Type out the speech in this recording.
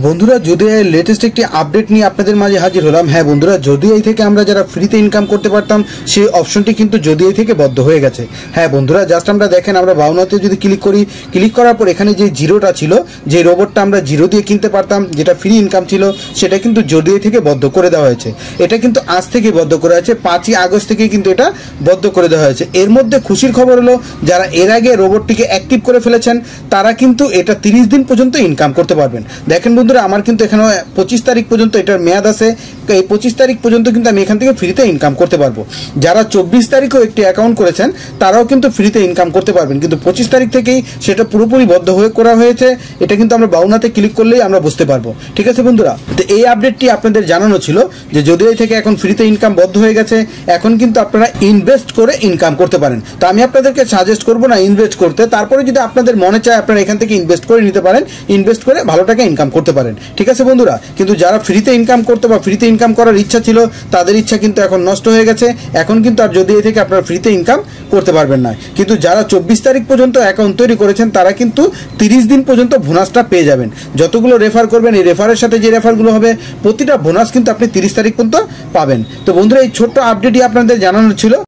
বন্ধুরা যদি লেটেস্ট একটি আপডেট নিয়ে আপনাদের মাঝে হাজির হলাম। হ্যাঁ বন্ধুরা, যদি এই থেকে আমরা যারা ফ্রিতে ইনকাম করতে পারতাম সেই অপশনটি কিন্তু যদি এই থেকে বদ্ধ হয়ে গেছে। হ্যাঁ বন্ধুরা, জাস্ট আমরা দেখেন, আমরা বাউনাতে যদি ক্লিক করি, ক্লিক করার পর এখানে যে জিরোটা ছিল, যে রোবটটা আমরা জিরো দিয়ে কিনতে পারতাম, যেটা ফ্রি ইনকাম ছিল, সেটা কিন্তু যদি এই থেকে বদ্ধ করে দেওয়া হয়েছে। এটা কিন্তু আজ থেকে বদ্ধ করা হয়েছে, 5ই আগস্ট থেকে কিন্তু এটা বদ্ধ করে দেওয়া হয়েছে। এর মধ্যে খুশির খবর হলো, যারা এর আগে রোবটটিকে অ্যাক্টিভ করে ফেলেছেন তারা কিন্তু এটা 30 দিন পর্যন্ত ইনকাম করতে পারবেন। দেখেন বন্ধুরা, আমার কিন্তু এখানে 25 তারিখ পর্যন্ত এটার মেয়াদ আছে। এই 25 তারিখ পর্যন্ত কিন্তু আমি এখান থেকে ফ্রিতে ইনকাম করতে পারবো। যারা 24 তারিখেও একটি অ্যাকাউন্ট করেছেন তারাও কিন্তু ফ্রিতে ইনকাম করতে পারবেন, কিন্তু 25 তারিখ থেকেই সেটা পুরোপুরি বদ্ধ হয়ে করা হয়েছে। এটা কিন্তু আমরা বাউনাতে ক্লিক করলেই আমরা বুঝতে পারবো। ঠিক আছে বন্ধুরা, তো এই আপডেটটি আপনাদের জানানো ছিল যে যদি এই থেকে এখন ফ্রিতে ইনকাম বদ্ধ হয়ে গেছে, এখন কিন্তু আপনারা ইনভেস্ট করে ইনকাম করতে পারেন। তো আমি আপনাদেরকে সাজেস্ট করবো না ইনভেস্ট করতে, তারপরে যদি আপনাদের মনে চায় আপনারা এখান থেকে ইনভেস্ট করে নিতে পারেন, ইনভেস্ট করে ভালো টাকা ইনকাম করতে পারেন। ঠিক আছে বন্ধুরা, কিন্তু যারা ফ্রিতে ইনকাম করতে বা ফ্রিতে ইনকাম করার ইচ্ছা ছিল তাদের ইচ্ছা কিন্তু এখন নষ্ট হয়ে গেছে। এখন কিন্তু আর যদি এই থেকে আপনারা ফ্রিতে ইনকাম করতে পারবেন না। কিন্তু যারা 24 তারিখ পর্যন্ত অ্যাকাউন্ট তৈরি করেছেন তারা কিন্তু 30 দিন পর্যন্ত বোনাসটা পেয়ে যাবেন। যতগুলো রেফার করবেন, এই রেফারের সাথে যে রেফারগুলো হবে প্রতিটা বোনাস কিন্তু আপনি 30 তারিখ পর্যন্ত পাবেন। তো বন্ধুরা, এই ছোট্ট আপডেটই আপনাদের জানানো ছিল।